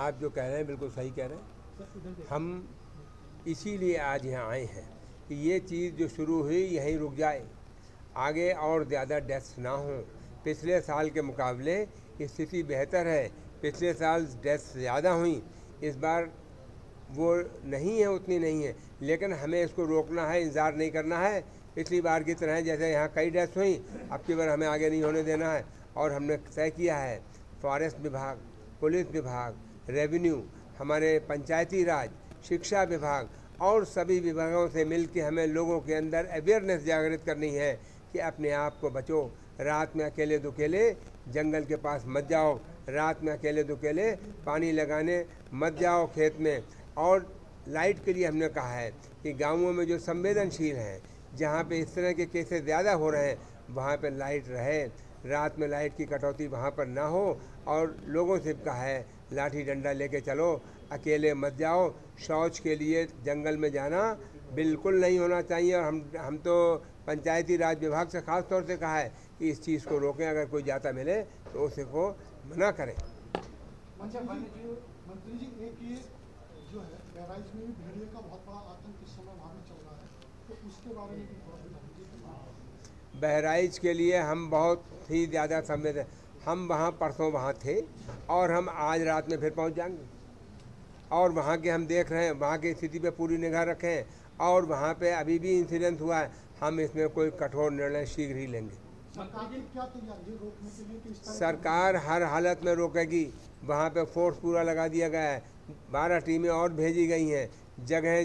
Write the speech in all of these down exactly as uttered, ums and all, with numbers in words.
आप जो कह रहे हैं बिल्कुल सही कह रहे हैं। हम इसीलिए आज यहाँ आए हैं कि ये चीज़ जो शुरू हुई यहीं रुक जाए, आगे और ज़्यादा डेथ्स ना हों। पिछले साल के मुकाबले स्थिति बेहतर है, पिछले साल डेथ्स ज़्यादा हुई, इस बार वो नहीं है, उतनी नहीं है, लेकिन हमें इसको रोकना है, इंतज़ार नहीं करना है। पिछली बार की तरह जैसे यहाँ कई डेथ्स हुई, अब की बार हमें आगे नहीं होने देना है। और हमने तय किया है, फॉरेस्ट विभाग, पुलिस विभाग, रेवेन्यू, हमारे पंचायती राज, शिक्षा विभाग और सभी विभागों से मिलकर हमें लोगों के अंदर अवेयरनेस जागृत करनी है कि अपने आप को बचो। रात में अकेले दुकेले जंगल के पास मत जाओ, रात में अकेले दुकेले पानी लगाने मत जाओ खेत में। और लाइट के लिए हमने कहा है कि गांवों में जो संवेदनशील हैं, जहां पे इस तरह के केसेस ज़्यादा हो रहे हैं, वहां पे लाइट रहे, रात में लाइट की कटौती वहां पर ना हो। और लोगों से कहा है लाठी डंडा लेके चलो, अकेले मत जाओ। शौच के लिए जंगल में जाना बिल्कुल नहीं होना चाहिए। और हम हम तो पंचायती राज विभाग से ख़ास तौर से कहा है कि इस चीज़ को रोकें, अगर कोई जाता मिले तो उसे को मना करें। अच्छा मंत्री जी, एक ये जो है बहराइच में भी भेड़िए का बहुत बड़ा आतंक इस समय वहाँ भी चल रहा है, तो उसके बारे में भी थोड़ा बताइए। बहराइच के लिए हम बहुत ही ज़्यादा संवेदन, हम वहाँ परसों वहाँ थे और हम आज रात में फिर पहुँच जाएंगे। और वहाँ के हम देख रहे हैं, वहाँ की स्थिति पे पूरी निगाह रखें। और वहाँ पे अभी भी इंसिडेंट हुआ है, हम इसमें कोई कठोर निर्णय शीघ्र ही लेंगे। सरकार की क्या तैयारी है रोकने के लिए कि इस तरह सरकार हर हालत में रोकेगी। वहाँ पे फोर्स पूरा लगा दिया गया है, बारह टीमें और भेजी गई हैं। जगह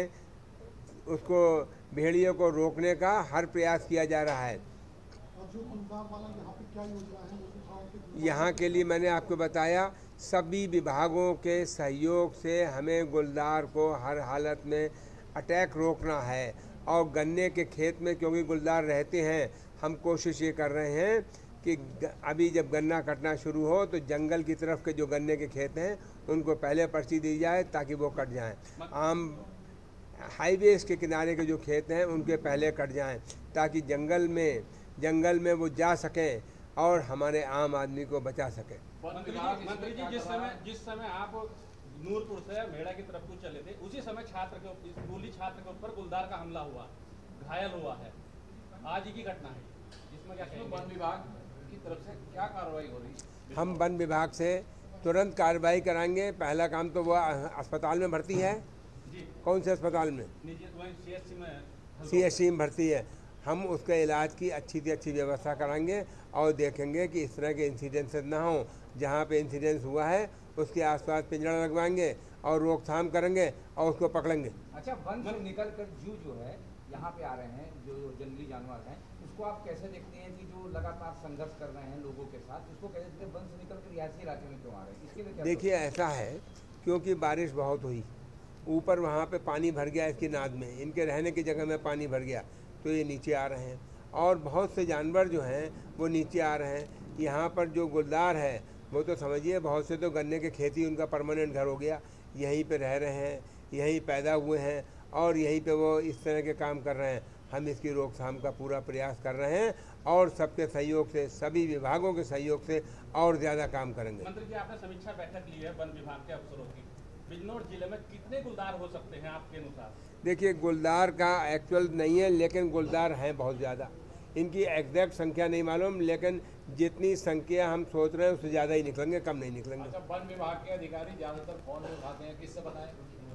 जगह उसको भेड़ियों को रोकने का हर प्रयास किया जा रहा है। और जो गुलदार वाला यहाँ पे क्या योजना है? यहाँ के लिए मैंने आपको बताया, सभी विभागों के सहयोग से हमें गुलदार को हर हालत में अटैक रोकना है। और गन्ने के खेत में क्योंकि गुलदार रहते हैं, हम कोशिश ये कर रहे हैं कि अभी जब गन्ना कटना शुरू हो तो जंगल की तरफ के जो गन्ने के खेत हैं उनको पहले पर्ची दी जाए ताकि वो कट जाएं। आम हाईवेज के किनारे के जो खेत हैं उनके पहले कट जाएं ताकि जंगल में जंगल में वो जा सकें और हमारे आम आदमी को बचा सकें। मंत्री जी, मंत्री जी जिस समय जिस समय आप नूरपुर से मेड़ा की तरफ को चले थे, उसी समय छात्र के स्कूली छात्र के ऊपर गुलदार का हमला हुआ, घायल हुआ है। आज ही की घटना है, इसमें क्या कहेंगे? वन विभाग की तरफ से क्या कार्रवाई हो रही है? हम वन विभाग से तुरंत कार्रवाई कराएंगे। पहला काम तो वो अस्पताल में भर्ती है। जी। कौन से अस्पताल में? सीएचसी में सीएचसी में भर्ती है। हम उसके इलाज की अच्छी से अच्छी व्यवस्था कराएंगे और देखेंगे कि इस तरह के इंसिडेंसेस ना हो। जहाँ पे इंसिडेंस हुआ है उसके आसपास पिंजरा लगवाएंगे और रोकथाम करेंगे और उसको पकड़ेंगे। अच्छा, वन से निकल कर जू जो है यहाँ पे आ रहे हैं, जो जंगली जानवर हैं, उसको आप कैसे देखते हैं कि जो लगातार संघर्ष कर रहे हैं लोगों के साथ, उसको कैसे देखते हैं? वन से निकल कर रिहायशी इलाके में क्यों आ रहे हैं, इसके लिए क्या? देखिए, ऐसा है क्योंकि बारिश बहुत हुई, ऊपर वहाँ पे पानी भर गया, इसकी नाद में इनके रहने की जगह में पानी भर गया तो ये नीचे आ रहे हैं। और बहुत से जानवर जो हैं वो नीचे आ रहे हैं। यहाँ पर जो गुलदार है वो तो समझिए, बहुत से तो गन्ने के खेती उनका परमानेंट घर हो गया, यहीं पे रह रहे हैं, यहीं पैदा हुए हैं और यहीं पे वो इस तरह के काम कर रहे हैं। हम इसकी रोकथाम का पूरा प्रयास कर रहे हैं और सबके सहयोग से, सभी विभागों के सहयोग से और ज़्यादा काम करेंगे। मंत्री जी, आपने समीक्षा बैठक ली है वन विभाग के अफसरों की। बिजनौर जिले में कितने गुलदार हो सकते हैं आपके अनुसार? देखिए, गुलदार का एक्चुअल नहीं है, लेकिन गुलदार हैं बहुत ज़्यादा। इनकी एग्जैक्ट संख्या नहीं मालूम, लेकिन जितनी संख्या हम सोच रहे हैं उससे ज़्यादा ही निकलेंगे, कम नहीं निकलेंगे। अच्छा, वन विभाग के अधिकारी ज़्यादातर फोन उठाते हैं, किससे बताएं?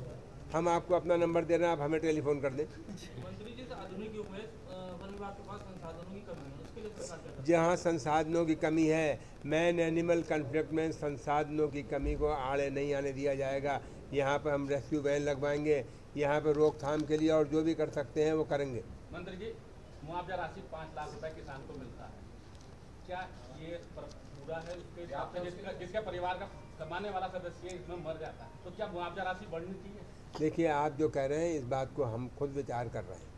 हम आपको अपना नंबर दे रहे हैं, आप हमें टेलीफोन कर दें। मंत्री जी, आधुनिक युग में वन विभाग के पास संसाधनों की कमी है, उसके लिए सरकार क्या? जहाँ संसाधनों की कमी है, मैन एनिमल कन्फ्लिक्ट में संसाधनों की कमी को आड़े नहीं आने दिया जाएगा। यहाँ पर हम रेस्क्यू वैन लगवाएंगे, यहाँ पर रोकथाम के लिए और जो भी कर सकते हैं वो करेंगे। मंत्री जी, मुआवजा राशि पाँच लाख रुपए किसान को मिलता है, क्या ये पूरा है? उसके हिसाब से जिसका जिसके परिवार का कमाने वाला सदस्य इसमें मर जाता है तो क्या मुआवजा राशि बढ़नी चाहिए? देखिए, आप जो कह रहे हैं इस बात को हम खुद विचार कर रहे हैं।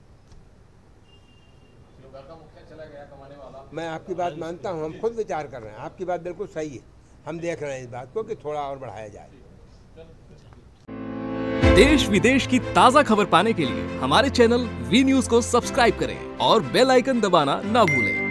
घर का मुखिया चला गया कमाने वाला। मैं आपकी बात मानता हूँ, हम खुद विचार कर रहे हैं। आपकी बात बिल्कुल सही है, हम देख रहे हैं इस बात को कि थोड़ा और बढ़ाया जाए। देश विदेश की ताज़ा खबर पाने के लिए हमारे चैनल वी न्यूज़ को सब्सक्राइब करें और बेल आइकन दबाना ना भूलें।